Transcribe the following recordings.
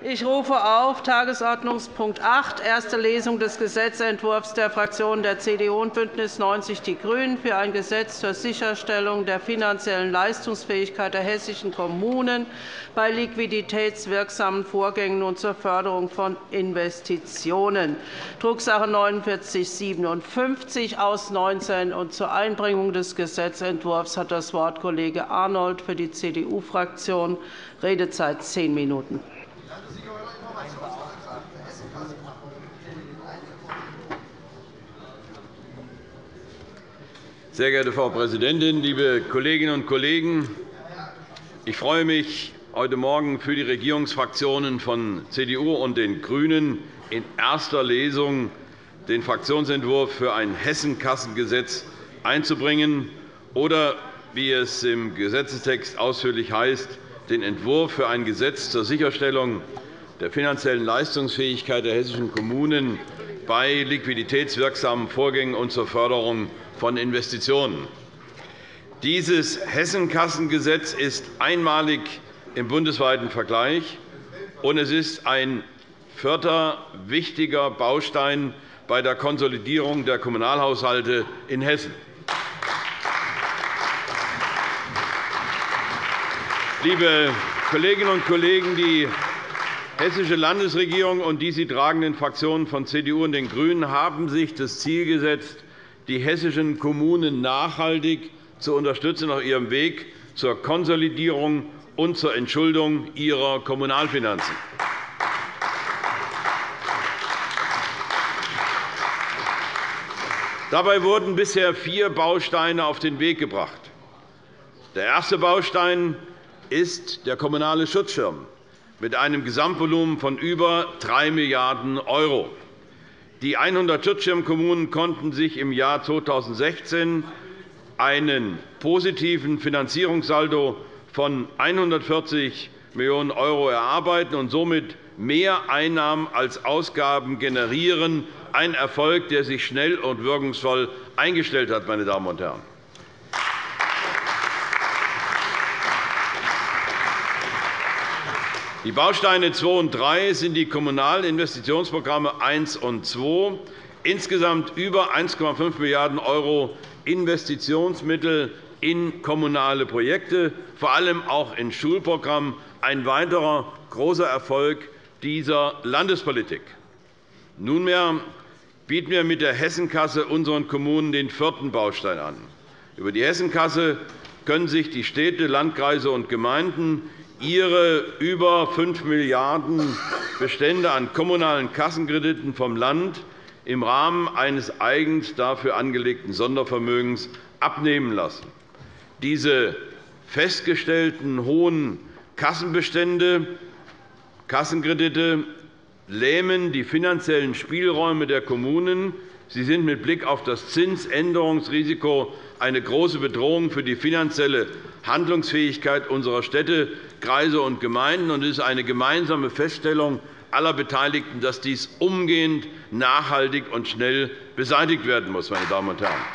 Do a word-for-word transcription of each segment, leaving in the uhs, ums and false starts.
Ich rufe auf Tagesordnungspunkt acht, erste Lesung des Gesetzentwurfs der Fraktionen der C D U und BÜNDNIS neunzig die GRÜNEN für ein Gesetz zur Sicherstellung der finanziellen Leistungsfähigkeit der hessischen Kommunen bei liquiditätswirksamen Vorgängen und zur Förderung von Investitionen, Drucksache neunundvierzig siebenundfünfzig aus neunzehn. Und zur Einbringung des Gesetzentwurfs hat das Wort Kollege Arnold für die C D U-Fraktion. Redezeit zehn Minuten. Sehr geehrte Frau Präsidentin, liebe Kolleginnen und Kollegen! Ich freue mich, heute Morgen für die Regierungsfraktionen von C D U und den GRÜNEN in erster Lesung den Fraktionsentwurf für ein Hessenkassengesetz einzubringen oder, wie es im Gesetzestext ausführlich heißt, den Entwurf für ein Gesetz zur Sicherstellung der finanziellen Leistungsfähigkeit der hessischen Kommunen bei liquiditätswirksamen Vorgängen und zur Förderung von Investitionen. Dieses Hessenkassengesetz ist einmalig im bundesweiten Vergleich, und es ist ein vierter wichtiger Baustein bei der Konsolidierung der Kommunalhaushalte in Hessen. Liebe Kolleginnen und Kollegen, die Hessische Landesregierung und die sie tragenden Fraktionen von C D U und den GRÜNEN haben sich das Ziel gesetzt, die hessischen Kommunen nachhaltig zu unterstützen auf ihrem Weg zur Konsolidierung und zur Entschuldung ihrer Kommunalfinanzen. Dabei wurden bisher vier Bausteine auf den Weg gebracht. Der erste Baustein ist der kommunale Schutzschirm mit einem Gesamtvolumen von über drei Milliarden €. Die hundert Schutzschirmkommunen konnten sich im Jahr zweitausendsechzehn einen positiven Finanzierungssaldo von hundertvierzig Millionen € erarbeiten und somit mehr Einnahmen als Ausgaben generieren, ein Erfolg, der sich schnell und wirkungsvoll eingestellt hat. Meine Damen und Herren. Die Bausteine zwei und drei sind die Kommunalen Investitionsprogramme eins und zwei, insgesamt über eins Komma fünf Milliarden € Investitionsmittel in kommunale Projekte, vor allem auch in Schulprogrammen, ein weiterer großer Erfolg dieser Landespolitik. Nunmehr bieten wir mit der Hessenkasse unseren Kommunen den vierten Baustein an. Über die Hessenkasse können sich die Städte, Landkreise und Gemeinden ihre über fünf Milliarden € Bestände an kommunalen Kassenkrediten vom Land im Rahmen eines eigens dafür angelegten Sondervermögens abnehmen lassen. Diese festgestellten hohen Kassenbestände, Kassenkredite lähmen die finanziellen Spielräume der Kommunen. Sie sind mit Blick auf das Zinsänderungsrisiko eine große Bedrohung für die finanzielle Handlungsfähigkeit unserer Städte, Kreise und Gemeinden. Es ist eine gemeinsame Feststellung aller Beteiligten, dass dies umgehend, nachhaltig und schnell beseitigt werden muss. Meine Damen und Herren.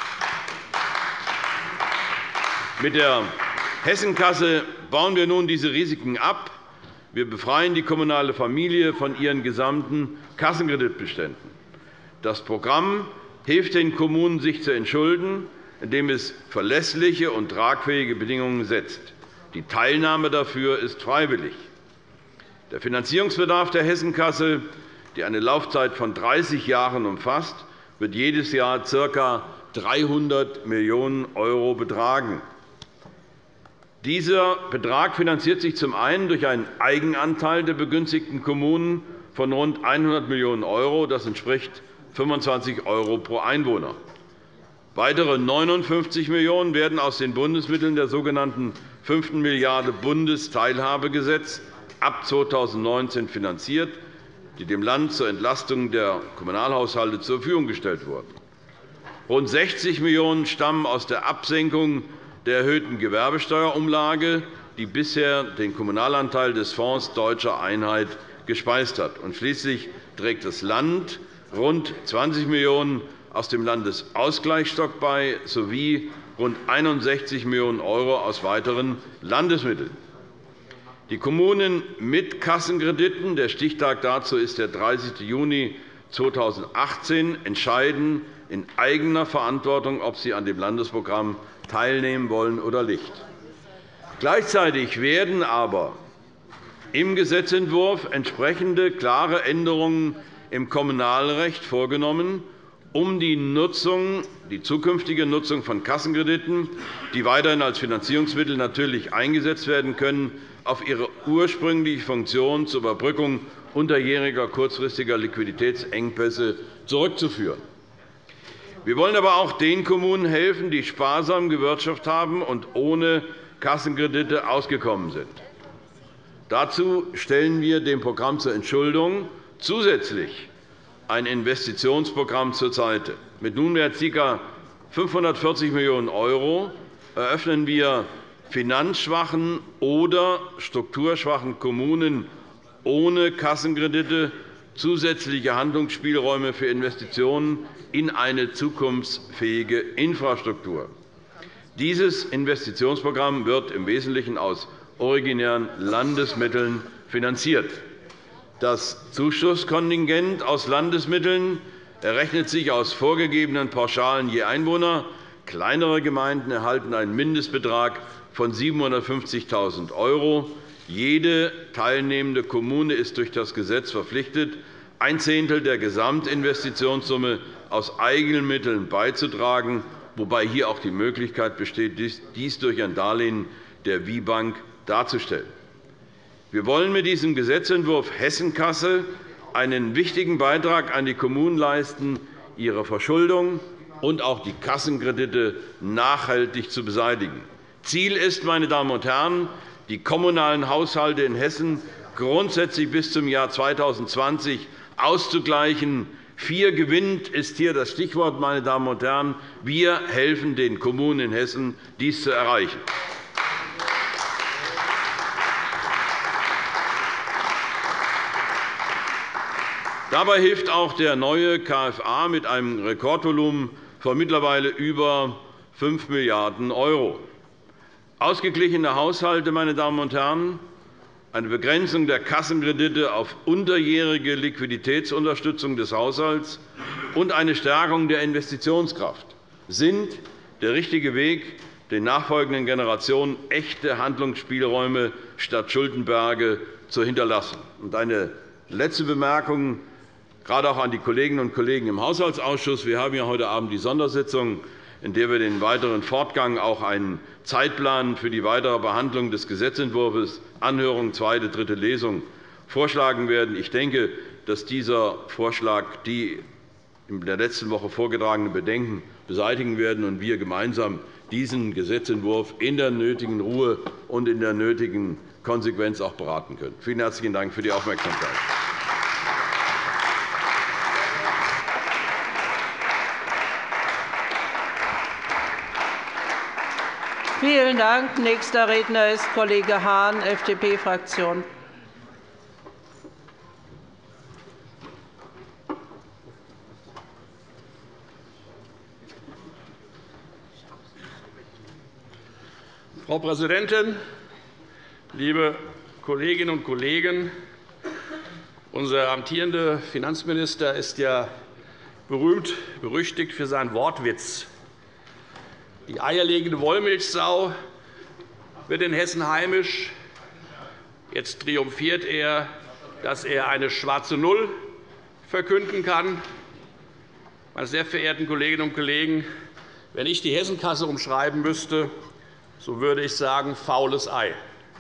Mit der Hessenkasse bauen wir nun diese Risiken ab. Wir befreien die kommunale Familie von ihren gesamten Kassenkreditbeständen. Das Programm hilft den Kommunen, sich zu entschulden, indem es verlässliche und tragfähige Bedingungen setzt. Die Teilnahme dafür ist freiwillig. Der Finanzierungsbedarf der Hessenkasse, die eine Laufzeit von dreißig Jahren umfasst, wird jedes Jahr ca. dreihundert Millionen € betragen. Dieser Betrag finanziert sich zum einen durch einen Eigenanteil der begünstigten Kommunen von rund hundert Millionen €. Das entspricht fünfundzwanzig € pro Einwohner. Weitere neunundfünfzig Millionen € werden aus den Bundesmitteln der sogenannten fünften Milliarde Bundesteilhabegesetz ab zweitausendneunzehn finanziert, die dem Land zur Entlastung der Kommunalhaushalte zur Verfügung gestellt wurden. Rund sechzig Millionen € stammen aus der Absenkung der erhöhten Gewerbesteuerumlage, die bisher den Kommunalanteil des Fonds Deutscher Einheit gespeist hat. Und schließlich trägt das Land rund zwanzig Millionen € aus dem Landesausgleichsstock bei sowie rund einundsechzig Millionen € aus weiteren Landesmitteln. Die Kommunen mit Kassenkrediten, der Stichtag dazu ist der dreißigste Juni zweitausendachtzehn, entscheiden in eigener Verantwortung, ob sie an dem Landesprogramm teilnehmen wollen oder nicht. Gleichzeitig werden aber im Gesetzentwurf entsprechende klare Änderungen im Kommunalrecht vorgenommen, um die, Nutzung, die zukünftige Nutzung von Kassenkrediten, die weiterhin als Finanzierungsmittel natürlich eingesetzt werden können, auf ihre ursprüngliche Funktion zur Überbrückung unterjähriger kurzfristiger Liquiditätsengpässe zurückzuführen. Wir wollen aber auch den Kommunen helfen, die sparsam gewirtschaftet haben und ohne Kassenkredite ausgekommen sind. Dazu stellen wir dem Programm zur Entschuldung zusätzlich ein Investitionsprogramm zur Seite. Mit nunmehr ca. fünfhundertvierzig Millionen € eröffnen wir finanzschwachen oder strukturschwachen Kommunen ohne Kassenkredite zusätzliche Handlungsspielräume für Investitionen in eine zukunftsfähige Infrastruktur. Dieses Investitionsprogramm wird im Wesentlichen aus originären Landesmitteln finanziert. Das Zuschusskontingent aus Landesmitteln errechnet sich aus vorgegebenen Pauschalen je Einwohner. Kleinere Gemeinden erhalten einen Mindestbetrag von siebenhundertfünfzigtausend €. Jede teilnehmende Kommune ist durch das Gesetz verpflichtet, ein Zehntel der Gesamtinvestitionssumme aus eigenen Mitteln beizutragen, wobei hier auch die Möglichkeit besteht, dies durch ein Darlehen der W I Bank darzustellen. Wir wollen mit diesem Gesetzentwurf Hessenkasse einen wichtigen Beitrag an die Kommunen leisten, ihre Verschuldung und auch die Kassenkredite nachhaltig zu beseitigen. Ziel ist, meine Damen und Herren, die kommunalen Haushalte in Hessen grundsätzlich bis zum Jahr zweitausendzwanzig auszugleichen. Vier gewinnt ist hier das Stichwort, meine Damen und Herren. Wir helfen den Kommunen in Hessen, dies zu erreichen. Dabei hilft auch der neue K F A mit einem Rekordvolumen von mittlerweile über fünf Milliarden €. Ausgeglichene Haushalte, meine Damen und Herren, eine Begrenzung der Kassenkredite auf unterjährige Liquiditätsunterstützung des Haushalts und eine Stärkung der Investitionskraft sind der richtige Weg, den nachfolgenden Generationen echte Handlungsspielräume statt Schuldenberge zu hinterlassen. Eine letzte Bemerkung, gerade auch an die Kolleginnen und Kollegen im Haushaltsausschuss. Wir haben ja heute Abend die Sondersitzung, in der wir den weiteren Fortgang auch einen Zeitplan für die weitere Behandlung des Gesetzentwurfs, Anhörung, zweite, dritte Lesung, vorschlagen werden. Ich denke, dass dieser Vorschlag die in der letzten Woche vorgetragenen Bedenken beseitigen werden und wir gemeinsam diesen Gesetzentwurf in der nötigen Ruhe und in der nötigen Konsequenz auch beraten können. Vielen herzlichen Dank für die Aufmerksamkeit. Vielen Dank. Nächster Redner ist Kollege Hahn, F D P-Fraktion. Frau Präsidentin, liebe Kolleginnen und Kollegen! Unser amtierender Finanzminister ist ja berühmt berüchtigt für seinen Wortwitz. Die eierlegende Wollmilchsau wird in Hessen heimisch. Jetzt triumphiert er, dass er eine schwarze Null verkünden kann. Meine sehr verehrten Kolleginnen und Kollegen, wenn ich die Hessenkasse umschreiben müsste, so würde ich sagen, faules Ei.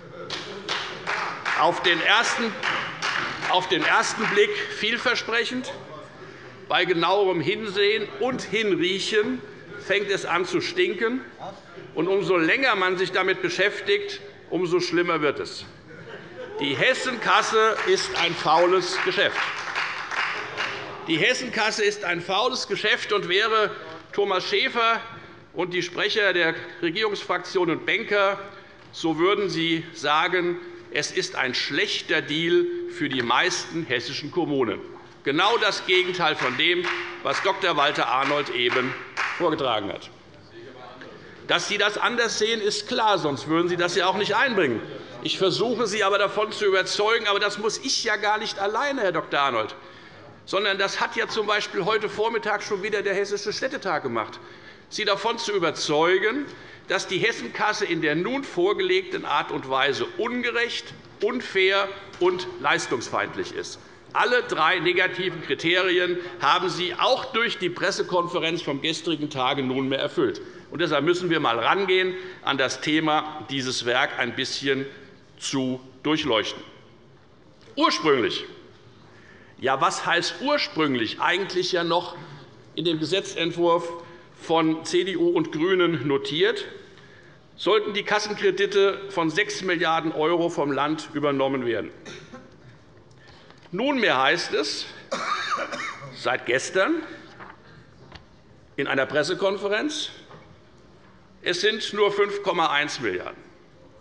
Auf den ersten, auf den ersten Blick vielversprechend. Bei genauerem Hinsehen und Hinriechen fängt es an zu stinken. Und umso länger man sich damit beschäftigt, umso schlimmer wird es. Die Hessenkasse ist ein faules Geschäft. Die Hessenkasse ist ein faules Geschäft und wäre Thomas Schäfer und die Sprecher der Regierungsfraktionen und Banker, so würden sie sagen, es ist ein schlechter Deal für die meisten hessischen Kommunen. Genau das Gegenteil von dem, was Dr. Walter Arnold eben vorgetragen hat. Dass Sie das anders sehen, ist klar, sonst würden Sie das ja auch nicht einbringen. Ich versuche Sie aber davon zu überzeugen, aber das muss ich ja gar nicht alleine, Herr Doktor Arnold, sondern das hat ja z. B. heute Vormittag schon wieder der Hessische Städtetag gemacht, Sie davon zu überzeugen, dass die Hessenkasse in der nun vorgelegten Art und Weise ungerecht, unfair und leistungsfeindlich ist. Alle drei negativen Kriterien haben Sie auch durch die Pressekonferenz vom gestrigen Tage nunmehr erfüllt. Und deshalb müssen wir einmal rangehen, an das Thema dieses Werk ein bisschen zu durchleuchten. Ursprünglich, ja, was heißt ursprünglich? Eigentlich ja noch in dem Gesetzentwurf von C D U und GRÜNEN notiert, sollten die Kassenkredite von sechs Milliarden € vom Land übernommen werden. Nunmehr heißt es seit gestern in einer Pressekonferenz, es sind nur fünf Komma eins Milliarden €.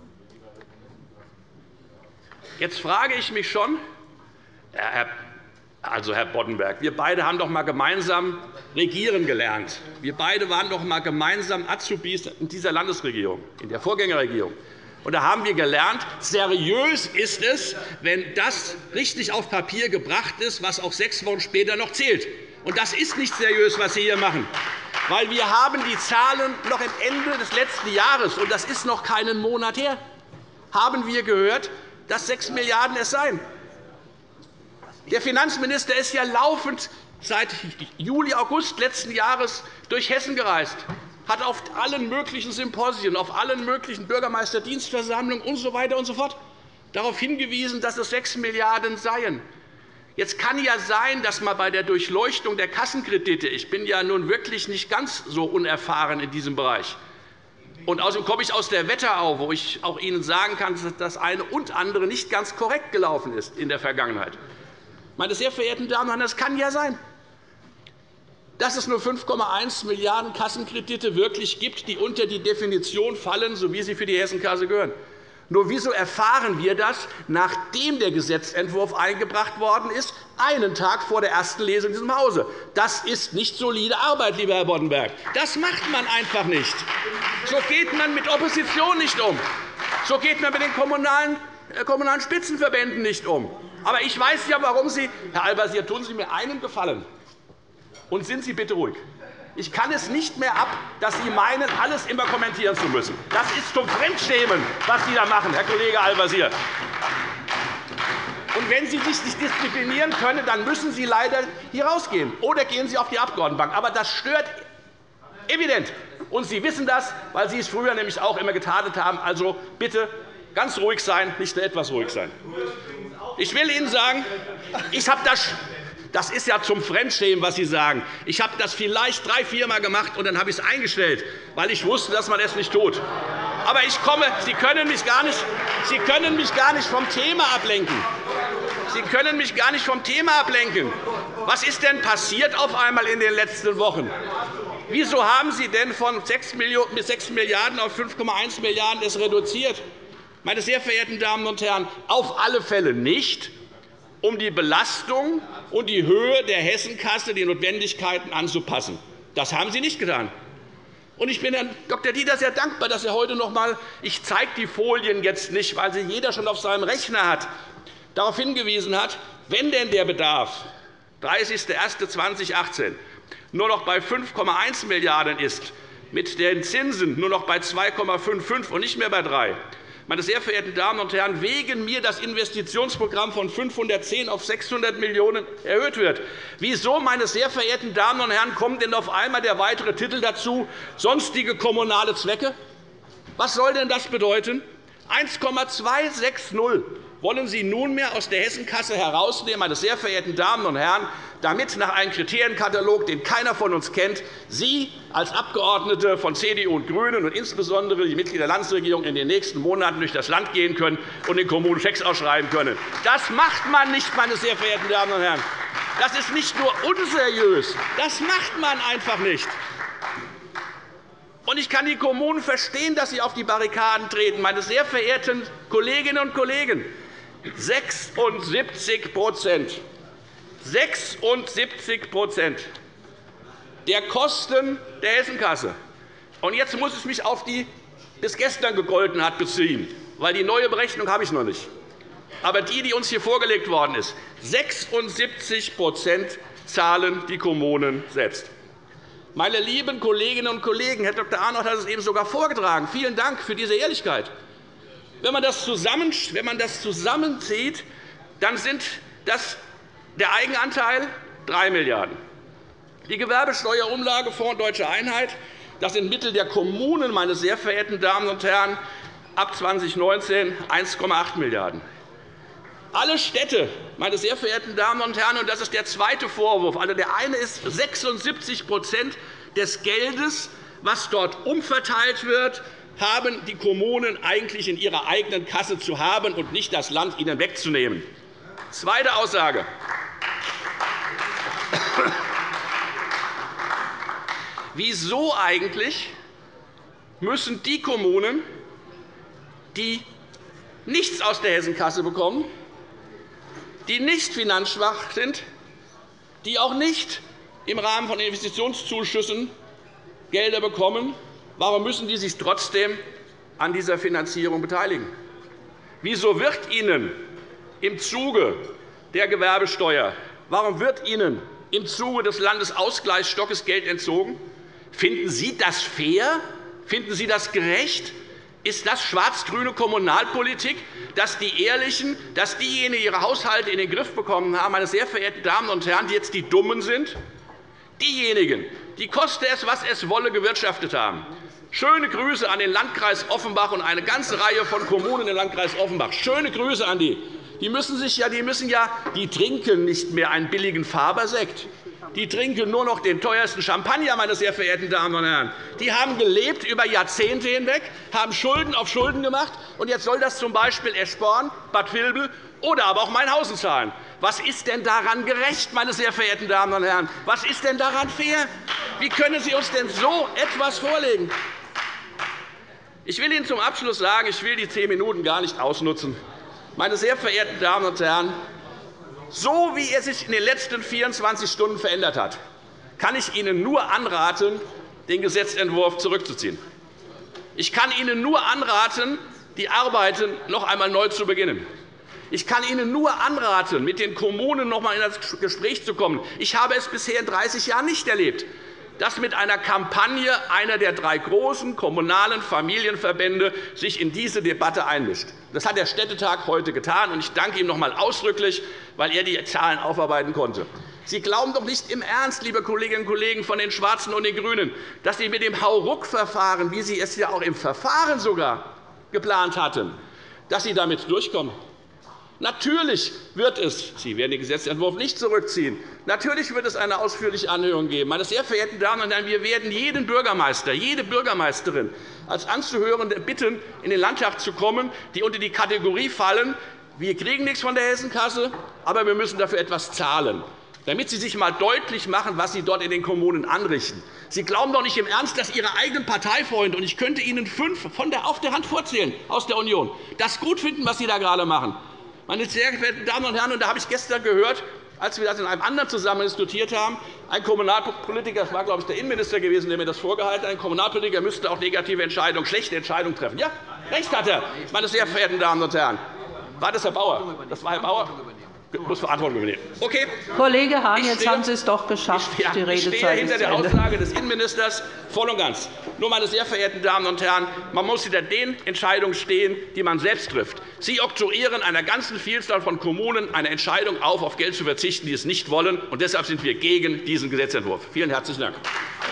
Jetzt frage ich mich schon, Herr Also, Herr Boddenberg, wir beide haben doch einmal gemeinsam regieren gelernt. Wir beide waren doch einmal gemeinsam Azubis in dieser Landesregierung, in der Vorgängerregierung. Und da haben wir gelernt, seriös ist es, wenn das richtig auf Papier gebracht ist, was auch sechs Wochen später noch zählt. Und das ist nicht seriös, was Sie hier machen. Weil wir haben die Zahlen noch am Ende des letzten Jahres, und das ist noch keinen Monat her, haben wir gehört, dass sechs Milliarden € es seien. Der Finanzminister ist ja laufend seit Juli, August letzten Jahres durch Hessen gereist, hat auf allen möglichen Symposien, auf allen möglichen Bürgermeisterdienstversammlungen usw. und so fort darauf hingewiesen, dass es sechs Milliarden € seien. Jetzt kann ja sein, dass man bei der Durchleuchtung der Kassenkredite – ich bin ja nun wirklich nicht ganz so unerfahren in diesem Bereich, und außerdem komme ich aus der Wetterau, wo ich auch Ihnen sagen kann, dass das eine und andere nicht ganz korrekt gelaufen ist in der Vergangenheit. Meine sehr verehrten Damen und Herren, es kann ja sein, dass es nur fünf Komma eins Milliarden € Kassenkredite wirklich gibt, die unter die Definition fallen, so wie sie für die Hessenkasse gehören. Nur wieso erfahren wir das, nachdem der Gesetzentwurf eingebracht worden ist, einen Tag vor der ersten Lesung in diesem Hause? Das ist nicht solide Arbeit, lieber Herr Boddenberg. Das macht man einfach nicht. So geht man mit Opposition nicht um. So geht man mit den kommunalen, äh, kommunalen Spitzenverbänden nicht um. Aber ich weiß ja, warum Sie, Herr Al-Wazir, tun Sie mir einen Gefallen, und sind Sie bitte ruhig. Ich kann es nicht mehr ab, dass Sie meinen, alles immer kommentieren zu müssen. Das ist zum Fremdschämen, was Sie da machen, Herr Kollege Al-Wazir. Und wenn Sie sich nicht disziplinieren können, dann müssen Sie leider hier rausgehen. Oder gehen Sie auf die Abgeordnetenbank. Aber das stört evident. Und Sie wissen das, weil Sie es früher nämlich auch immer getadelt haben. Also bitte ganz ruhig sein, nicht nur etwas ruhig sein. Ich will Ihnen sagen, ich habe das, das ist ja zum Fremdschämen, was Sie sagen. Ich habe das vielleicht drei, vier Mal gemacht, und dann habe ich es eingestellt, weil ich wusste, dass man es nicht tut. Aber ich komme, Sie können mich gar nicht, Sie können mich gar nicht vom Thema ablenken. Sie können mich gar nicht vom Thema ablenken. Was ist denn passiert auf einmal in den letzten Wochen? Wieso haben Sie denn von sechs Milliarden € auf fünf Komma eins Milliarden € es reduziert? Meine sehr verehrten Damen und Herren, auf alle Fälle nicht, um die Belastung und die Höhe der Hessenkasse den Notwendigkeiten anzupassen. Das haben Sie nicht getan. Ich bin Herrn Doktor Dieter sehr dankbar, dass er heute noch einmal – ich zeige die Folien jetzt nicht, weil sie jeder schon auf seinem Rechner hat – darauf hingewiesen hat, wenn denn der Bedarf dreißigster erster zweitausendachtzehn nur noch bei fünf Komma eins Milliarden € ist, mit den Zinsen nur noch bei zwei Komma fünfundfünfzig und nicht mehr bei drei. Meine sehr verehrten Damen und Herren, wegen mir das Investitionsprogramm von fünfhundertzehn auf sechshundert Millionen € erhöht wird. Wieso, meine sehr verehrten Damen und Herren, kommt denn auf einmal der weitere Titel dazu, sonstige kommunale Zwecke? Was soll denn das bedeuten? eins Komma zweihundertsechzig wollen Sie nunmehr aus der Hessenkasse herausnehmen, meine sehr verehrten Damen und Herren, damit nach einem Kriterienkatalog, den keiner von uns kennt, Sie als Abgeordnete von C D U und GRÜNEN und insbesondere die Mitglieder der Landesregierung in den nächsten Monaten durch das Land gehen können und den Kommunen Schecks ausschreiben können. Das macht man nicht, meine sehr verehrten Damen und Herren. Das ist nicht nur unseriös, das macht man einfach nicht. Ich kann die Kommunen verstehen, dass sie auf die Barrikaden treten. Meine sehr verehrten Kolleginnen und Kollegen, sechsundsiebzig sechsundsiebzig der Kosten der Hessenkasse. Und jetzt muss ich mich auf die bis gestern gegolten hat beziehen. weil die neue Berechnung habe ich noch nicht. Aber die, die uns hier vorgelegt worden ist, sechsundsiebzig zahlen die Kommunen selbst. Meine lieben Kolleginnen und Kollegen, Herr Doktor Arnold hat es eben sogar vorgetragen. Vielen Dank für diese Ehrlichkeit. Wenn man das, zusammen, wenn man das zusammenzieht, dann sind das der Eigenanteil drei Milliarden €. Die Gewerbesteuerumlagefonds Deutsche Einheit, das sind Mittel der Kommunen, meine sehr verehrten Damen und Herren, ab zweitausendneunzehn eins Komma acht Milliarden €. Alle Städte, meine sehr verehrten Damen und Herren, und das ist der zweite Vorwurf, also der eine ist sechsundsiebzig des Geldes, was dort umverteilt wird, haben die Kommunen eigentlich in ihrer eigenen Kasse zu haben und nicht das Land ihnen wegzunehmen. Zweite Aussage. Wieso eigentlich müssen die Kommunen, die nichts aus der Hessenkasse bekommen, die nicht finanzschwach sind, die auch nicht im Rahmen von Investitionszuschüssen Gelder bekommen, warum müssen die sich trotzdem an dieser Finanzierung beteiligen? Wieso wird ihnen im Zuge der Gewerbesteuer, warum wird ihnen im Zuge des Landesausgleichsstockes Geld entzogen? Finden Sie das fair? Finden Sie das gerecht? Ist das schwarz-grüne Kommunalpolitik, dass die Ehrlichen, dass diejenigen ihre Haushalte in den Griff bekommen haben, meine sehr verehrten Damen und Herren, die jetzt die Dummen sind? Diejenigen, die koste es, was es wolle, gewirtschaftet haben. Schöne Grüße an den Landkreis Offenbach und eine ganze Reihe von Kommunen im Landkreis Offenbach. Schöne Grüße an die. Die müssen sich ja, die müssen ja, die trinken nicht mehr einen billigen Fabersekt. Die trinken nur noch den teuersten Champagner, meine sehr verehrten Damen und Herren. Die haben gelebt über Jahrzehnte hinweg, haben Schulden auf Schulden gemacht, und jetzt soll das z. B. Eschborn, Bad Vilbel oder aber auch Mainhausen zahlen. Was ist denn daran gerecht, meine sehr verehrten Damen und Herren? Was ist denn daran fair? Wie können Sie uns denn so etwas vorlegen? Ich will Ihnen zum Abschluss sagen, ich will die zehn Minuten gar nicht ausnutzen. Meine sehr verehrten Damen und Herren, so wie er sich in den letzten vierundzwanzig Stunden verändert hat, kann ich Ihnen nur anraten, den Gesetzentwurf zurückzuziehen. Ich kann Ihnen nur anraten, die Arbeiten noch einmal neu zu beginnen. Ich kann Ihnen nur anraten, mit den Kommunen noch einmal in das Gespräch zu kommen. Ich habe es bisher in dreißig Jahren nicht erlebt, dass mit einer Kampagne einer der drei großen kommunalen Familienverbände sich in diese Debatte einmischt. Das hat der Städtetag heute getan, und ich danke ihm noch einmal ausdrücklich, weil er die Zahlen aufarbeiten konnte. Sie glauben doch nicht im Ernst, liebe Kolleginnen und Kollegen von den Schwarzen und den GRÜNEN, dass Sie mit dem Hauruck-Verfahren, wie Sie es ja auch im Verfahren sogar geplant hatten, dass Sie damit durchkommen. Natürlich wird es, Sie werden den Gesetzentwurf nicht zurückziehen, natürlich wird es eine ausführliche Anhörung geben. Meine sehr verehrten Damen und Herren, wir werden jeden Bürgermeister, jede Bürgermeisterin als Anzuhörende bitten, in den Landtag zu kommen, die unter die Kategorie fallen, wir kriegen nichts von der Hessenkasse, aber wir müssen dafür etwas zahlen, damit Sie sich einmal deutlich machen, was Sie dort in den Kommunen anrichten. Sie glauben doch nicht im Ernst, dass Ihre eigenen Parteifreunde, und ich könnte Ihnen fünf von der, auf der Hand vorzählen aus der Union, das gut finden, was Sie da gerade machen. Meine sehr verehrten Damen und Herren, und da habe ich gestern gehört, als wir das in einem anderen Zusammenhang diskutiert haben, ein Kommunalpolitiker, das war, glaube ich, der Innenminister gewesen, der mir das vorgehalten hat, ein Kommunalpolitiker müsste auch negative Entscheidungen, schlechte Entscheidungen treffen. Ja, recht hat er, meine sehr verehrten Damen und Herren. War das Herr Bauer? Das war Herr Bauer. Ich muss Verantwortung übernehmen. Okay. Kollege Hahn, jetzt haben Sie es doch geschafft. Ich, ja, die Redezeit ich stehe hinter der Aussage des Innenministers voll und ganz. Nur, meine sehr verehrten Damen und Herren, man muss hinter den Entscheidungen stehen, die man selbst trifft. Sie oktroyieren einer ganzen Vielzahl von Kommunen eine Entscheidung auf, auf Geld zu verzichten, die es nicht wollen. Und deshalb sind wir gegen diesen Gesetzentwurf. Vielen herzlichen Dank.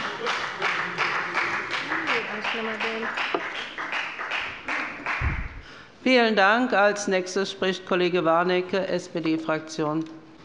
Vielen Dank. Als Nächstes spricht Kollege Warnecke, S P D-Fraktion.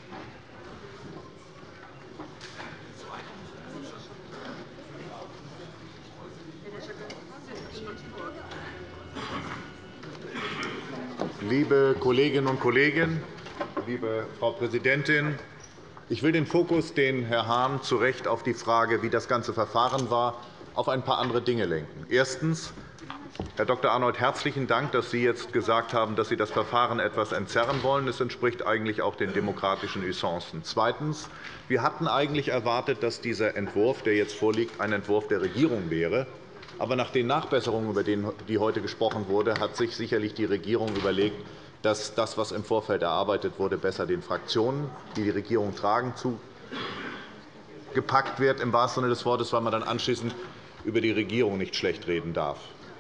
Liebe Kolleginnen und Kollegen, liebe Frau Präsidentin! Ich will den Fokus, den Herr Hahn zu Recht auf die Frage, wie das ganze Verfahren war, auf ein paar andere Dinge lenken. Erstens. Herr Doktor Arnold, herzlichen Dank, dass Sie jetzt gesagt haben, dass Sie das Verfahren etwas entzerren wollen. Das entspricht eigentlich auch den demokratischen Usancen. Zweitens. Wir hatten eigentlich erwartet, dass dieser Entwurf, der jetzt vorliegt, ein Entwurf der Regierung wäre. Aber nach den Nachbesserungen, über die heute gesprochen wurde, hat sich sicherlich die Regierung überlegt, dass das, was im Vorfeld erarbeitet wurde, besser den Fraktionen, die die Regierung tragen, zugepackt wird, im wahrsten Sinne des Wortes, weil man dann anschließend über die Regierung nicht schlecht reden darf.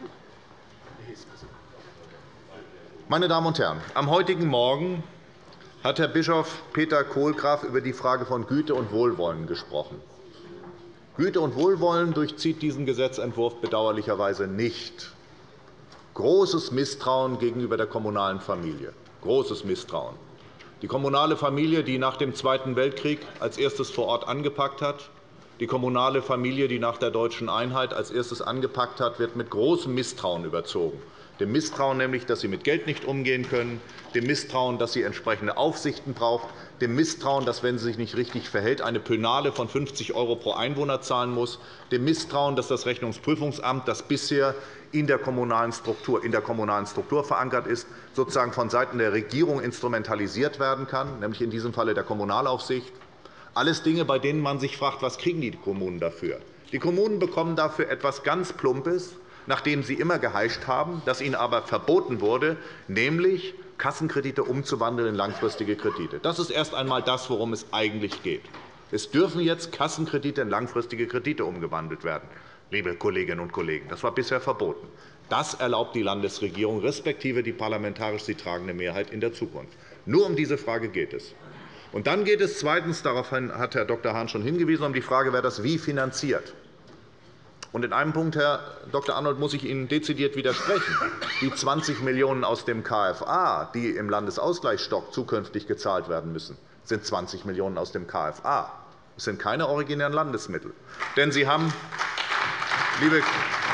Meine Damen und Herren, am heutigen Morgen hat Herr Bischof Peter Kohlgraf über die Frage von Güte und Wohlwollen gesprochen. Güte und Wohlwollen durchzieht diesen Gesetzentwurf bedauerlicherweise nicht. Großes Misstrauen gegenüber der kommunalen Familie. Großes Misstrauen. Die kommunale Familie, die nach dem Zweiten Weltkrieg als erstes vor Ort angepackt hat, die kommunale Familie, die nach der Deutschen Einheit als erstes angepackt hat, wird mit großem Misstrauen überzogen. Dem Misstrauen nämlich, dass sie mit Geld nicht umgehen können, dem Misstrauen, dass sie entsprechende Aufsichten braucht, dem Misstrauen, dass, wenn sie sich nicht richtig verhält, eine Pönale von fünfzig € pro Einwohner zahlen muss, dem Misstrauen, dass das Rechnungsprüfungsamt, das bisher in der kommunalen Struktur, in der kommunalen Struktur verankert ist, sozusagen vonseiten der Regierung instrumentalisiert werden kann, nämlich in diesem Falle der Kommunalaufsicht. Alles Dinge, bei denen man sich fragt, was kriegen die Kommunen dafür? Die Kommunen bekommen dafür etwas ganz Plumpes, nachdem sie immer geheischt haben, das ihnen aber verboten wurde, nämlich Kassenkredite umzuwandeln in langfristige Kredite. Das ist erst einmal das, worum es eigentlich geht. Es dürfen jetzt Kassenkredite in langfristige Kredite umgewandelt werden, liebe Kolleginnen und Kollegen. Das war bisher verboten. Das erlaubt die Landesregierung respektive die parlamentarisch sie tragende Mehrheit in der Zukunft. Nur um diese Frage geht es. Und dann geht es zweitens, darauf hat Herr Doktor Hahn schon hingewiesen, um die Frage, wer das wie finanziert. Und in einem Punkt, Herr Doktor Arnold, muss ich Ihnen dezidiert widersprechen. Die zwanzig Millionen € aus dem K F A, die im Landesausgleichsstock zukünftig gezahlt werden müssen, sind zwanzig Millionen € aus dem K F A. Das sind keine originären Landesmittel. Denn Sie haben, liebe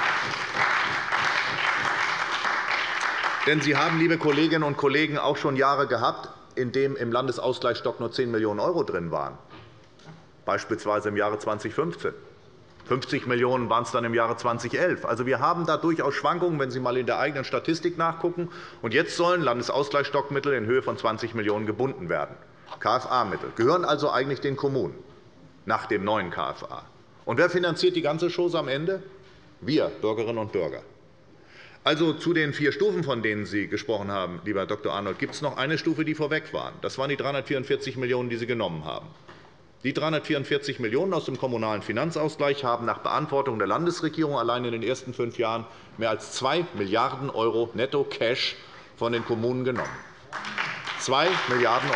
Denn Sie haben, liebe Kolleginnen und Kollegen, auch schon Jahre gehabt, in denen im Landesausgleichsstock nur zehn Millionen € drin waren, beispielsweise im Jahre zweitausendfünfzehn. fünfzig Millionen € waren es dann im Jahre zweitausendelf. Also, wir haben da durchaus Schwankungen, wenn Sie einmal in der eigenen Statistik nachgucken. Und jetzt sollen Landesausgleichsstockmittel in Höhe von zwanzig Millionen € gebunden werden. K F A-Mittel gehören also eigentlich den Kommunen nach dem neuen K F A. Und wer finanziert die ganze Chose am Ende? Wir, Bürgerinnen und Bürger. Also zu den vier Stufen, von denen Sie gesprochen haben, lieber Herr Doktor Arnold, gibt es noch eine Stufe, die vorweg war. Das waren die dreihundertvierundvierzig Millionen €, die Sie genommen haben. Die dreihundertvierundvierzig Millionen € aus dem Kommunalen Finanzausgleich haben nach Beantwortung der Landesregierung allein in den ersten fünf Jahren mehr als zwei Milliarden € netto Cash von den Kommunen genommen. zwei Milliarden €.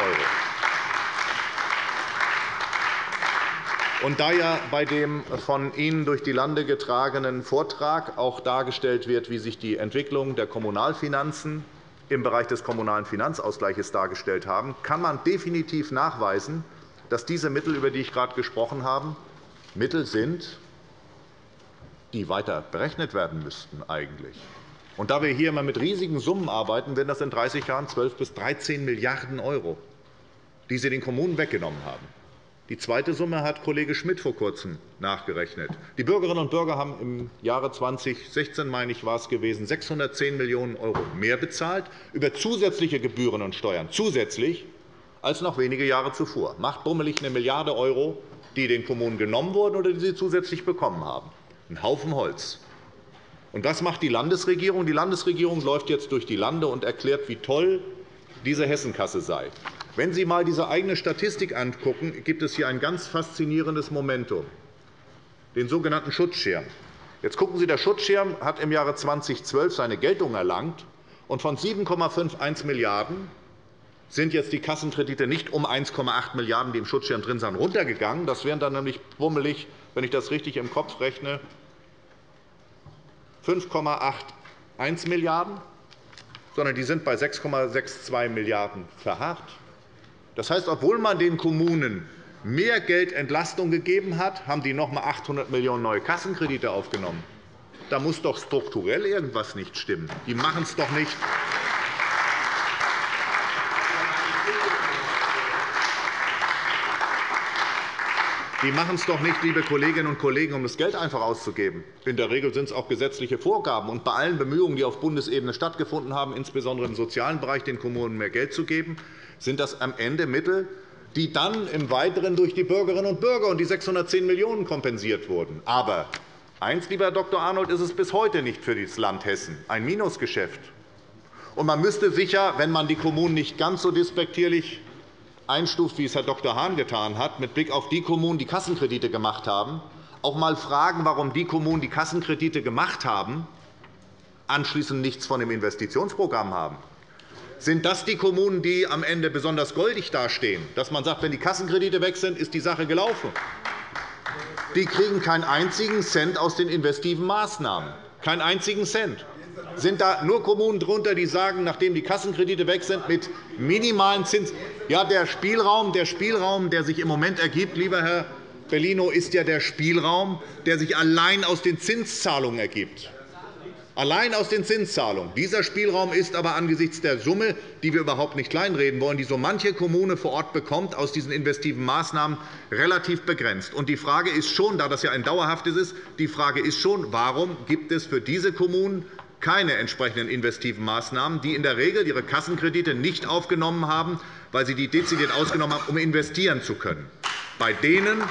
Und da ja bei dem von Ihnen durch die Lande getragenen Vortrag auch dargestellt wird, wie sich die Entwicklung der Kommunalfinanzen im Bereich des Kommunalen Finanzausgleichs dargestellt haben, kann man definitiv nachweisen, dass diese Mittel, über die ich gerade gesprochen habe, Mittel sind, die weiter berechnet werden müssten eigentlich. Und da wir hier immer mit riesigen Summen arbeiten, werden das in dreißig Jahren zwölf bis dreizehn Milliarden €, die Sie den Kommunen weggenommen haben. Die zweite Summe hat Kollege Schmidt vor Kurzem nachgerechnet. Die Bürgerinnen und Bürger haben im Jahre zweitausendsechzehn, meine ich, war es gewesen, sechshundertzehn Millionen € mehr bezahlt über zusätzliche Gebühren und Steuern, zusätzlich als noch wenige Jahre zuvor. Macht bummelig eine Milliarde €, die den Kommunen genommen wurden oder die sie zusätzlich bekommen haben. Ein Haufen Holz. Und was macht die Landesregierung? Die Landesregierung läuft jetzt durch die Lande und erklärt, wie toll diese Hessenkasse sei. Wenn Sie einmal diese eigene Statistik angucken, gibt es hier ein ganz faszinierendes Momentum, den sogenannten Schutzschirm. Jetzt gucken Sie, der Schutzschirm hat im Jahre zweitausendzwölf seine Geltung erlangt, und von sieben Komma einundfünfzig Milliarden € sind jetzt die Kassenkredite nicht um eins Komma acht Milliarden €, die im Schutzschirm drin sind, runtergegangen. Das wären dann nämlich bummelig, wenn ich das richtig im Kopf rechne, fünf Komma einundachtzig Milliarden €, sondern die sind bei sechs Komma zweiundsechzig Milliarden € verharrt. Das heißt, obwohl man den Kommunen mehr Geldentlastung gegeben hat, haben die noch einmal achthundert Millionen € neue Kassenkredite aufgenommen. Da muss doch strukturell irgendwas nicht stimmen. Die machen es doch nicht. Die machen es doch nicht, liebe Kolleginnen und Kollegen, um das Geld einfach auszugeben. In der Regel sind es auch gesetzliche Vorgaben. Und bei allen Bemühungen, die auf Bundesebene stattgefunden haben, insbesondere im sozialen Bereich, den Kommunen mehr Geld zu geben, sind das am Ende Mittel, die dann im Weiteren durch die Bürgerinnen und Bürger und die sechshundertzehn Millionen € kompensiert wurden. Aber Eins, lieber Herr Doktor Arnold, ist es bis heute nicht für das Land Hessen ein Minusgeschäft. Und man müsste sicher, wenn man die Kommunen nicht ganz so despektierlich einstuft, wie es Herr Doktor Hahn getan hat, mit Blick auf die Kommunen, die Kassenkredite gemacht haben, auch einmal fragen, warum die Kommunen, die Kassenkredite gemacht haben, anschließend nichts von dem Investitionsprogramm haben. Sind das die Kommunen, die am Ende besonders goldig dastehen, dass man sagt, wenn die Kassenkredite weg sind, ist die Sache gelaufen? Die kriegen keinen einzigen Cent aus den investiven Maßnahmen. Keinen einzigen Cent. Sind da nur Kommunen drunter, die sagen, nachdem die Kassenkredite weg sind, mit minimalen Zins. Ja, der Spielraum, der Spielraum, der sich im Moment ergibt, lieber Herr Bellino, ist ja der Spielraum, der sich allein aus den Zinszahlungen ergibt. Allein aus den Zinszahlungen. Dieser Spielraum ist aber angesichts der Summe, die wir überhaupt nicht kleinreden wollen, die so manche Kommune vor Ort bekommt, aus diesen investiven Maßnahmen relativ begrenzt. Und die Frage ist schon, da das ja ein dauerhaftes ist, die Frage ist schon, warum gibt es für diese Kommunen keine entsprechenden investiven Maßnahmen, die in der Regel ihre Kassenkredite nicht aufgenommen haben, weil sie die dezidiert ausgenommen haben, um investieren zu können. Bei denen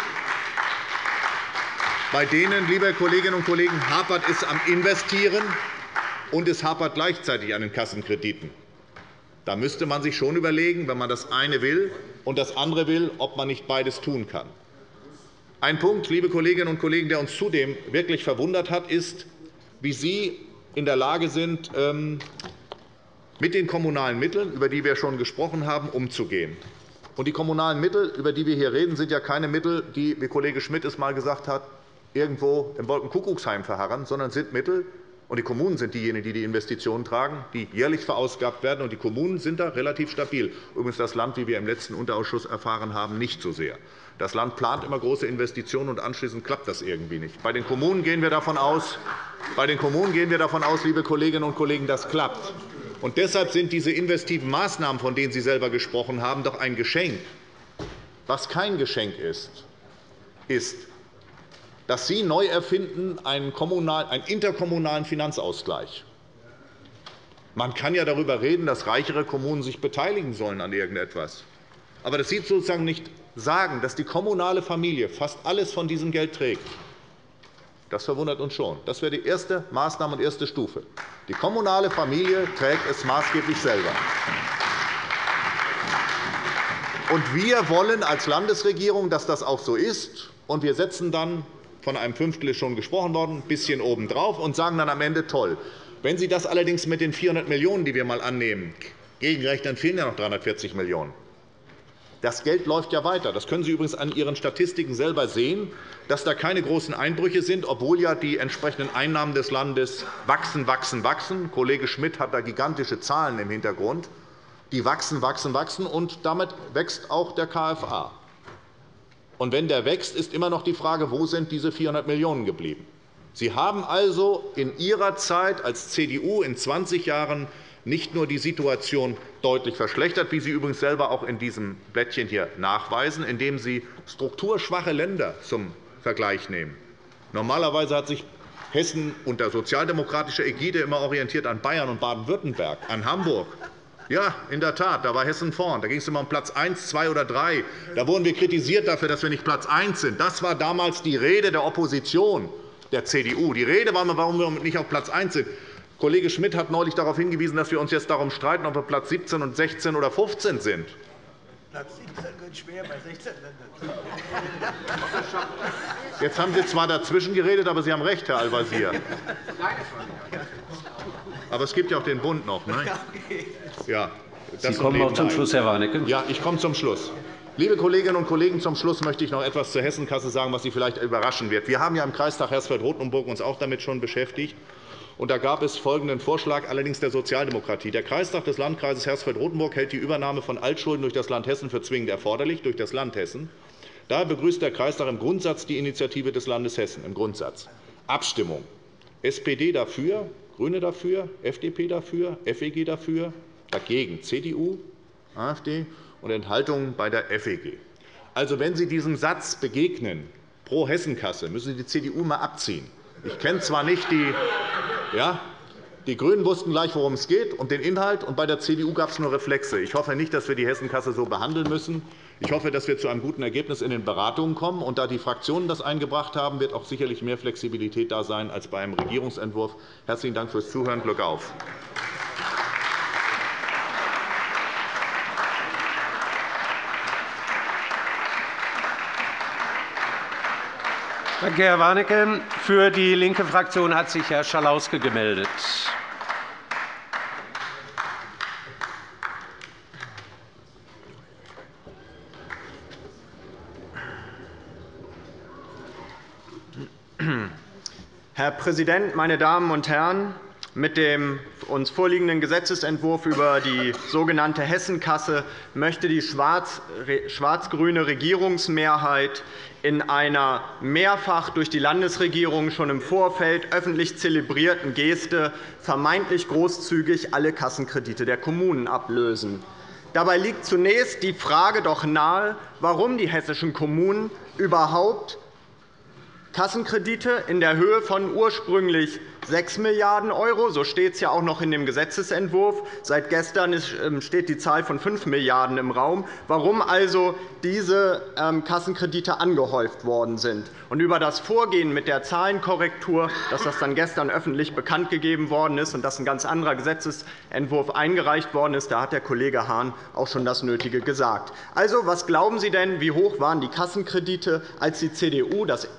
Bei denen, liebe Kolleginnen und Kollegen, hapert es am Investieren, und es hapert gleichzeitig an den Kassenkrediten. Da müsste man sich schon überlegen, wenn man das eine will und das andere will, ob man nicht beides tun kann. Ein Punkt, liebe Kolleginnen und Kollegen, der uns zudem wirklich verwundert hat, ist, wie Sie in der Lage sind, mit den kommunalen Mitteln, über die wir schon gesprochen haben, umzugehen. Und die kommunalen Mittel, über die wir hier reden, sind ja keine Mittel, die, wie Kollege Schmidt es einmal gesagt hat, irgendwo im Wolkenkuckucksheim verharren, sondern sind Mittel, und die Kommunen sind diejenigen, die die Investitionen tragen, die jährlich verausgabt werden. Und die Kommunen sind da relativ stabil. Übrigens das Land, wie wir im letzten Unterausschuss erfahren haben, nicht so sehr. Das Land plant immer große Investitionen, und anschließend klappt das irgendwie nicht. Bei den Kommunen gehen wir davon aus, bei den Kommunen gehen wir davon aus, liebe Kolleginnen und Kollegen, das klappt. Und deshalb sind diese investiven Maßnahmen, von denen Sie selber gesprochen haben, doch ein Geschenk. Was kein Geschenk ist, ist, dass Sie neu erfinden einen, einen interkommunalen Finanzausgleich. Man kann ja darüber reden, dass reichere Kommunen sich beteiligen sollen an irgendetwas. Aber das Sie sozusagen nicht sagen, dass die kommunale Familie fast alles von diesem Geld trägt. Das verwundert uns schon. Das wäre die erste Maßnahme und erste Stufe. Die kommunale Familie trägt es maßgeblich selber. Und wir wollen als Landesregierung, dass das auch so ist. Und wir setzen dann, von einem Fünftel ist schon gesprochen worden, ein bisschen obendrauf und sagen dann am Ende, toll. Wenn Sie das allerdings mit den vierhundert Millionen €, die wir einmal annehmen, gegenrechnen, dann fehlen ja noch dreihundertvierzig Millionen €. Das Geld läuft ja weiter. Das können Sie übrigens an Ihren Statistiken selber sehen, dass da keine großen Einbrüche sind, obwohl ja die entsprechenden Einnahmen des Landes wachsen, wachsen, wachsen. Kollege Schmidt hat da gigantische Zahlen im Hintergrund. Die wachsen, wachsen, wachsen, und damit wächst auch der K F A. Und wenn der wächst, ist immer noch die Frage, wo sind diese vierhundert Millionen € geblieben? Sie haben also in Ihrer Zeit als C D U in zwanzig Jahren nicht nur die Situation deutlich verschlechtert, wie Sie übrigens selber auch in diesem Blättchen hier nachweisen, indem Sie strukturschwache Länder zum Vergleich nehmen. Normalerweise hat sich Hessen unter sozialdemokratischer Ägide immer orientiert an Bayern und Baden-Württemberg, an Hamburg. Ja, in der Tat, da war Hessen vorn. Da ging es immer um Platz eins, zwei oder drei. Da wurden wir kritisiert dafür, dass wir nicht Platz eins sind. Das war damals die Rede der Opposition, der C D U. Die Rede war, warum wir nicht auf Platz eins sind. Kollege Schmidt hat neulich darauf hingewiesen, dass wir uns jetzt darum streiten, ob wir Platz siebzehn und sechzehn oder fünfzehn sind. Platz siebzehn wird schwer bei sechzehn Ländern. Jetzt haben Sie zwar dazwischen geredet, aber Sie haben recht, Herr Al-Wazir. Aber es gibt ja auch den Bund noch. Ne? Ja, Sie kommen auch zum Schluss, Herr Warnecke. Ja, ich komme zum Schluss. Liebe Kolleginnen und Kollegen, zum Schluss möchte ich noch etwas zur Hessenkasse sagen, was Sie vielleicht überraschen wird. Wir haben ja im Kreistag Hersfeld-Rotenburg uns auch damit schon beschäftigt. Und da gab es folgenden Vorschlag, allerdings der Sozialdemokratie. Der Kreistag des Landkreises Hersfeld-Rotenburg hält die Übernahme von Altschulden durch das Land Hessen für zwingend erforderlich, durch das Land Hessen. Daher begrüßt der Kreistag im Grundsatz die Initiative des Landes Hessen. Im Grundsatz. Abstimmung. S P D dafür, GRÜNE dafür, F D P dafür, F E G dafür, dagegen C D U, AfD und Enthaltungen bei der F E G. Also, wenn Sie diesem Satz begegnen, pro Hessenkasse, müssen Sie die C D U mal abziehen. Ich kenne zwar nicht die, ja, die GRÜNEN wussten gleich, worum es geht und den Inhalt, und bei der C D U gab es nur Reflexe. Ich hoffe nicht, dass wir die Hessenkasse so behandeln müssen. Ich hoffe, dass wir zu einem guten Ergebnis in den Beratungen kommen. Und da die Fraktionen das eingebracht haben, wird auch sicherlich mehr Flexibilität da sein als beim Regierungsentwurf. Herzlichen Dank fürs Zuhören. Glück auf! Danke, Herr Warnecke. Für die linke Fraktion hat sich Herr Schalauske gemeldet. Herr Präsident, meine Damen und Herren! Mit dem uns vorliegenden Gesetzentwurf über die sogenannte Hessenkasse möchte die schwarz-grüne Regierungsmehrheit in einer mehrfach durch die Landesregierung schon im Vorfeld öffentlich zelebrierten Geste vermeintlich großzügig alle Kassenkredite der Kommunen ablösen. Dabei liegt zunächst die Frage doch nahe, warum die hessischen Kommunen überhaupt Kassenkredite in der Höhe von ursprünglich sechs Milliarden €, so steht es ja auch noch in dem Gesetzentwurf. Seit gestern steht die Zahl von fünf Milliarden € im Raum. Warum also diese Kassenkredite angehäuft worden sind. Und über das Vorgehen mit der Zahlenkorrektur, dass das dann gestern öffentlich bekannt gegeben worden ist und dass ein ganz anderer Gesetzentwurf eingereicht worden ist, da hat der Kollege Hahn auch schon das Nötige gesagt. Also, was glauben Sie denn, wie hoch waren die Kassenkredite, als die C D U das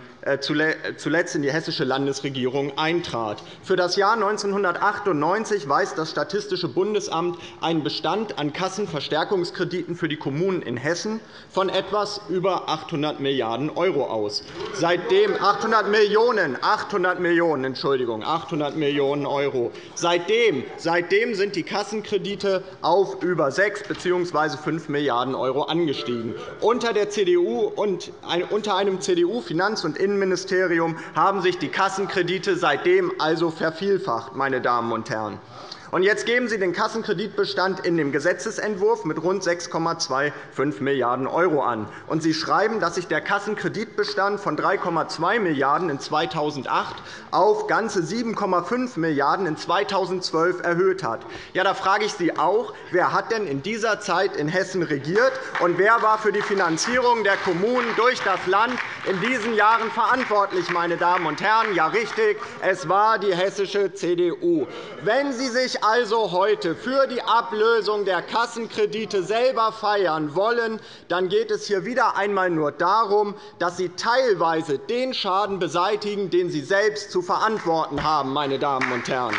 zuletzt in die hessische Landesregierung eintrat? Für das Jahr neunzehnhundertachtundneunzig weist das Statistische Bundesamt einen Bestand an Kassenverstärkungskrediten für die Kommunen in Hessen von etwas über achthundert Milliarden € aus. Seitdem achthundert Millionen, achthundert Millionen, Entschuldigung, achthundert Millionen €. Seitdem, seitdem sind die Kassenkredite auf über sechs bzw. fünf Milliarden € angestiegen. Unter der C D U und unter einem C D U-Finanz- und Innenministerium haben sich die Kassenkredite seitdem also vervielfacht, meine Damen und Herren. Und jetzt geben Sie den Kassenkreditbestand in dem Gesetzentwurf mit rund sechs Komma fünfundzwanzig Milliarden € an. Und Sie schreiben, dass sich der Kassenkreditbestand von drei Komma zwei Milliarden € in zweitausendacht auf ganze sieben Komma fünf Milliarden € in zweitausendzwölf erhöht hat. Ja, da frage ich Sie auch, wer hat denn in dieser Zeit in Hessen regiert, und wer war für die Finanzierung der Kommunen durch das Land in diesen Jahren verantwortlich, meine Damen und Herren? Ja, richtig, es war die hessische C D U. Wenn Sie sich also heute für die Ablösung der Kassenkredite selber feiern wollen, dann geht es hier wieder einmal nur darum, dass Sie teilweise den Schaden beseitigen, den Sie selbst zu verantworten haben, meine Damen und Herren.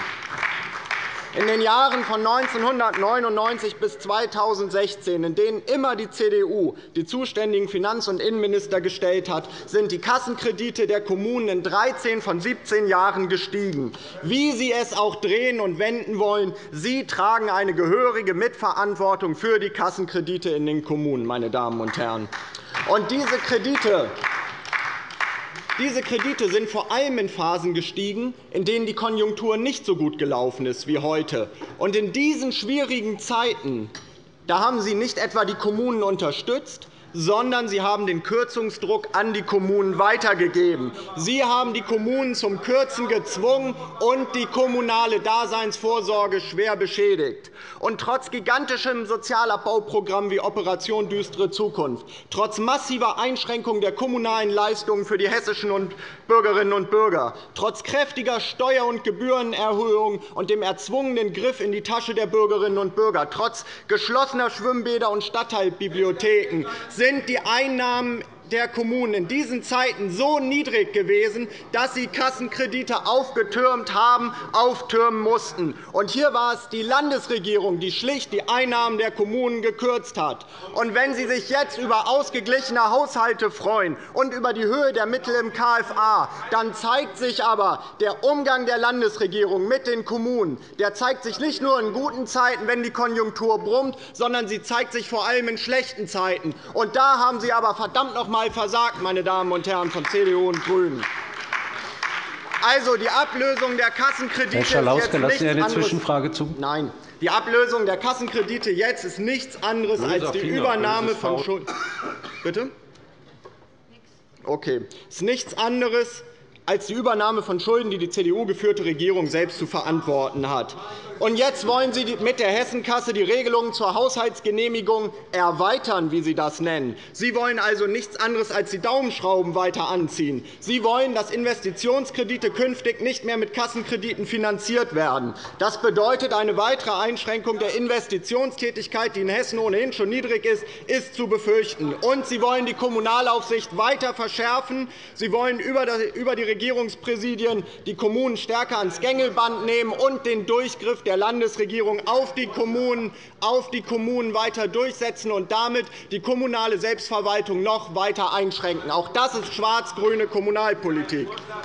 In den Jahren von neunzehnhundertneunundneunzig bis zweitausendsechzehn, in denen immer die C D U die zuständigen Finanz- und Innenminister gestellt hat, sind die Kassenkredite der Kommunen in dreizehn von siebzehn Jahren gestiegen. Wie Sie es auch drehen und wenden wollen, Sie tragen eine gehörige Mitverantwortung für die Kassenkredite in den Kommunen, meine Damen und Herren. Und diese Kredite Diese Kredite sind vor allem in Phasen gestiegen, in denen die Konjunktur nicht so gut gelaufen ist wie heute. Und in diesen schwierigen Zeiten da haben Sie nicht etwa die Kommunen unterstützt, sondern Sie haben den Kürzungsdruck an die Kommunen weitergegeben. Sie haben die Kommunen zum Kürzen gezwungen und die kommunale Daseinsvorsorge schwer beschädigt. Und trotz gigantischem Sozialabbauprogramm wie Operation Düstere Zukunft, trotz massiver Einschränkung der kommunalen Leistungen für die hessischen Bürgerinnen und Bürger, trotz kräftiger Steuer- und Gebührenerhöhungen und dem erzwungenen Griff in die Tasche der Bürgerinnen und Bürger, trotz geschlossener Schwimmbäder und Stadtteilbibliotheken sind die Einnahmen der Kommunen in diesen Zeiten so niedrig gewesen, dass sie Kassenkredite aufgetürmt haben, auftürmen mussten. Und hier war es die Landesregierung, die schlicht die Einnahmen der Kommunen gekürzt hat. Und wenn Sie sich jetzt über ausgeglichene Haushalte freuen und über die Höhe der Mittel im K F A, dann zeigt sich aber der Umgang der Landesregierung mit den Kommunen. Der zeigt sich nicht nur in guten Zeiten, wenn die Konjunktur brummt, sondern sie zeigt sich vor allem in schlechten Zeiten. Und da haben Sie aber verdammt noch einmal versagt, meine Damen und Herren von C D U und GRÜNEN. Also, die Ablösung der Kassenkredite Herr Schalauske, ist lassen Sie eine anderes. Zwischenfrage zu? Nein. Die Ablösung der Kassenkredite jetzt ist nichts anderes als die Übernahme von Schulden. Bitte? Okay. Es ist nichts anderes als die Übernahme von Schulden, die die C D U-geführte Regierung selbst zu verantworten hat. Und jetzt wollen Sie mit der Hessenkasse die Regelungen zur Haushaltsgenehmigung erweitern, wie Sie das nennen. Sie wollen also nichts anderes als die Daumenschrauben weiter anziehen. Sie wollen, dass Investitionskredite künftig nicht mehr mit Kassenkrediten finanziert werden. Das bedeutet, eine weitere Einschränkung der Investitionstätigkeit, die in Hessen ohnehin schon niedrig ist, ist zu befürchten. Und Sie wollen die Kommunalaufsicht weiter verschärfen. Sie wollen über die Regierungspräsidien die Kommunen stärker ans Gängelband nehmen und den Durchgriff der Landesregierung auf die Kommunen, auf die Kommunen weiter durchsetzen und damit die kommunale Selbstverwaltung noch weiter einschränken. Auch das ist schwarz-grüne Kommunalpolitik.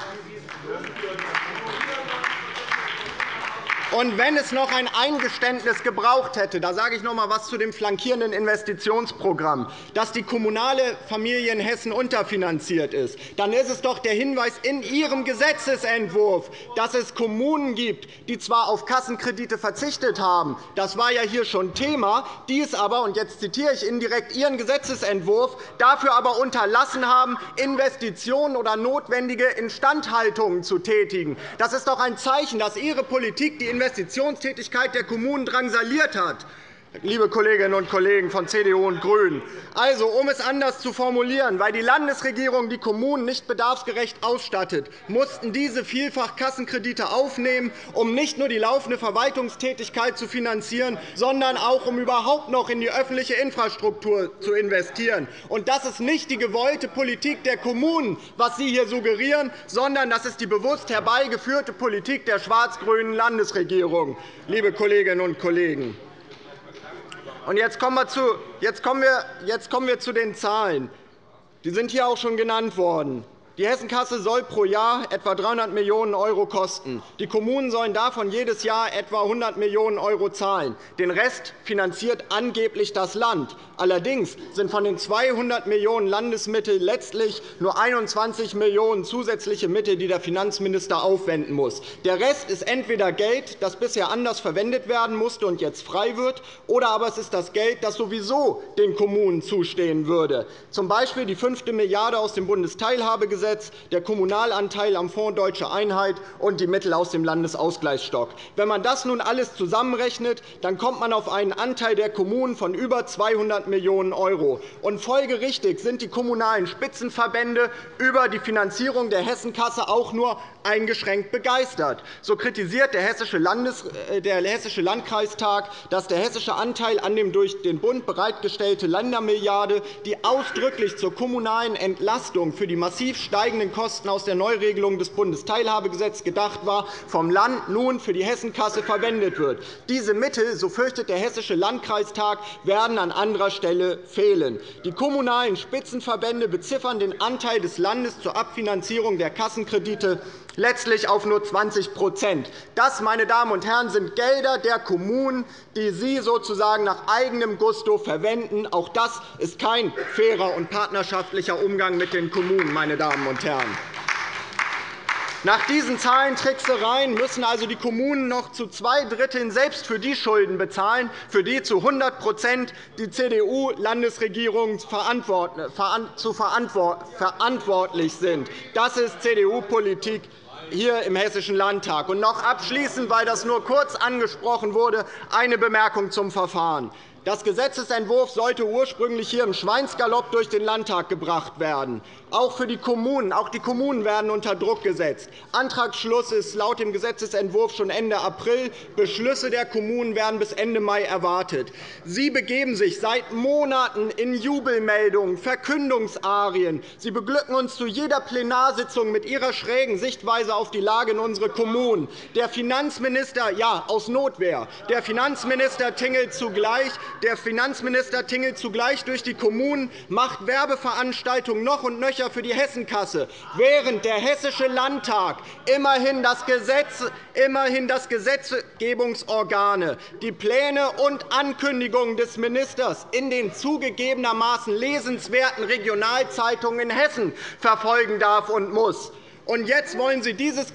Und wenn es noch ein Eingeständnis gebraucht hätte, da sage ich noch einmal etwas zu dem flankierenden Investitionsprogramm, dass die kommunale Familie in Hessen unterfinanziert ist, dann ist es doch der Hinweis in Ihrem Gesetzentwurf, dass es Kommunen gibt, die zwar auf Kassenkredite verzichtet haben, das war ja hier schon Thema, die es aber, und jetzt zitiere ich indirekt Ihren Gesetzentwurf, dafür aber unterlassen haben, Investitionen oder notwendige Instandhaltungen zu tätigen. Das ist doch ein Zeichen, dass Ihre Politik die Investitionstätigkeit der Kommunen drangsaliert hat, liebe Kolleginnen und Kollegen von C D U und GRÜNEN. Also, um es anders zu formulieren, weil die Landesregierung die Kommunen nicht bedarfsgerecht ausstattet, mussten diese vielfach Kassenkredite aufnehmen, um nicht nur die laufende Verwaltungstätigkeit zu finanzieren, sondern auch, um überhaupt noch in die öffentliche Infrastruktur zu investieren. Und das ist nicht die gewollte Politik der Kommunen, was Sie hier suggerieren, sondern das ist die bewusst herbeigeführte Politik der schwarz-grünen Landesregierung, liebe Kolleginnen und Kollegen. Und jetzt kommen, wir zu, jetzt, kommen wir, jetzt kommen wir zu den Zahlen. Die sind hier auch schon genannt worden. Die Hessenkasse soll pro Jahr etwa dreihundert Millionen € kosten. Die Kommunen sollen davon jedes Jahr etwa hundert Millionen € zahlen. Den Rest finanziert angeblich das Land. Allerdings sind von den zweihundert Millionen € Landesmittel letztlich nur einundzwanzig Millionen € zusätzliche Mittel, die der Finanzminister aufwenden muss. Der Rest ist entweder Geld, das bisher anders verwendet werden musste und jetzt frei wird, oder aber es ist das Geld, das sowieso den Kommunen zustehen würde, z. B. die fünfte Milliarde aus dem Bundesteilhabegesetz, der Kommunalanteil am Fonds Deutsche Einheit und die Mittel aus dem Landesausgleichsstock. Wenn man das nun alles zusammenrechnet, dann kommt man auf einen Anteil der Kommunen von über zweihundert Millionen €. Und folgerichtig sind die kommunalen Spitzenverbände über die Finanzierung der Hessenkasse auch nur eingeschränkt begeistert. So kritisiert der Hessische, Landes der Hessische Landkreistag, dass der hessische Anteil an dem durch den Bund bereitgestellte Ländermilliarde, die ausdrücklich zur kommunalen Entlastung für die massiv steigenden Kosten aus der Neuregelung des Bundesteilhabegesetzes gedacht war, vom Land nun für die Hessenkasse verwendet wird. Diese Mittel, so fürchtet der Hessische Landkreistag, werden an anderer Stelle fehlen. Die kommunalen Spitzenverbände beziffern den Anteil des Landes zur Abfinanzierung der Kassenkredite letztlich auf nur zwanzig %. Das, meine Damen und Herren, sind Gelder der Kommunen, die Sie sozusagen nach eigenem Gusto verwenden. Auch das ist kein fairer und partnerschaftlicher Umgang mit den Kommunen, meine Damen und Herren. Nach diesen Zahlentricksereien müssen also die Kommunen noch zu zwei Dritteln selbst für die Schulden bezahlen, für die zu hundert Prozent die C D U-Landesregierungen verantwortlich sind. Das ist C D U-Politik hier im Hessischen Landtag. Und noch abschließend, weil das nur kurz angesprochen wurde, eine Bemerkung zum Verfahren. Das Gesetzentwurf sollte ursprünglich hier im Schweinsgalopp durch den Landtag gebracht werden. Auch für die Kommunen. Auch die Kommunen werden unter Druck gesetzt. Antragsschluss ist laut dem Gesetzentwurf schon Ende April. Beschlüsse der Kommunen werden bis Ende Mai erwartet. Sie begeben sich seit Monaten in Jubelmeldungen, Verkündungsarien. Sie beglücken uns zu jeder Plenarsitzung mit ihrer schrägen Sichtweise auf die Lage in unseren Kommunen. Der Finanzminister, ja, aus Notwehr. Der Finanzminister tingelt zugleich Der Finanzminister tingelt zugleich durch die Kommunen, macht Werbeveranstaltungen noch und nöcher für die Hessenkasse, während der Hessische Landtag immerhin das, Gesetz, immerhin das Gesetzgebungsorgane, die Pläne und Ankündigungen des Ministers in den zugegebenermaßen lesenswerten Regionalzeitungen in Hessen verfolgen darf und muss. Und jetzt wollen Sie dieses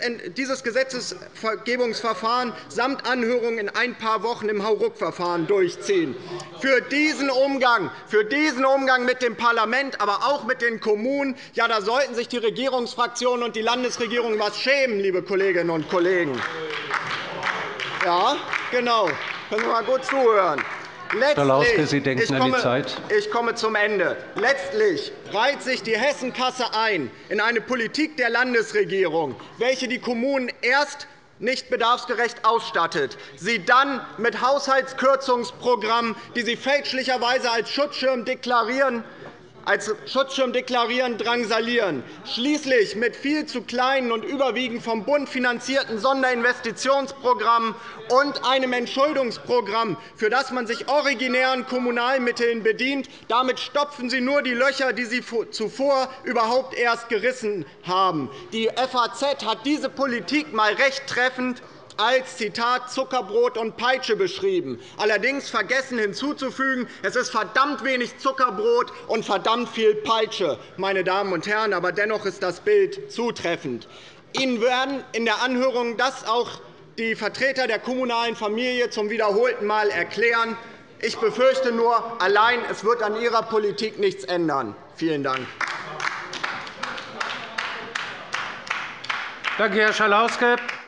Gesetzgebungsverfahren samt Anhörung in ein paar Wochen im Hauruck-Verfahren durchziehen. Für diesen Umgang, für diesen Umgang mit dem Parlament, aber auch mit den Kommunen, ja, da sollten sich die Regierungsfraktionen und die Landesregierung etwas schämen, liebe Kolleginnen und Kollegen. Ja, genau. Können Sie mal gut zuhören. Letztlich, Sie denken ich, komme, an die Zeit. ich komme zum Ende. Letztlich reiht sich die Hessenkasse ein in eine Politik der Landesregierung, welche die Kommunen erst nicht bedarfsgerecht ausstattet, sie dann mit Haushaltskürzungsprogrammen, die sie fälschlicherweise als Schutzschirm deklarieren, als Schutzschirm deklarieren, drangsalieren, schließlich mit viel zu kleinen und überwiegend vom Bund finanzierten Sonderinvestitionsprogrammen und einem Entschuldungsprogramm, für das man sich originären Kommunalmitteln bedient. Damit stopfen Sie nur die Löcher, die Sie zuvor überhaupt erst gerissen haben. Die F A Z hat diese Politik einmal recht treffend als Zitat Zuckerbrot und Peitsche beschrieben, allerdings vergessen hinzuzufügen, es ist verdammt wenig Zuckerbrot und verdammt viel Peitsche, meine Damen und Herren, aber dennoch ist das Bild zutreffend. Ihnen werden in der Anhörung das auch die Vertreter der kommunalen Familie zum wiederholten Mal erklären. Ich befürchte nur, allein es wird an Ihrer Politik nichts ändern. Vielen Dank. Danke, Herr Schalauske.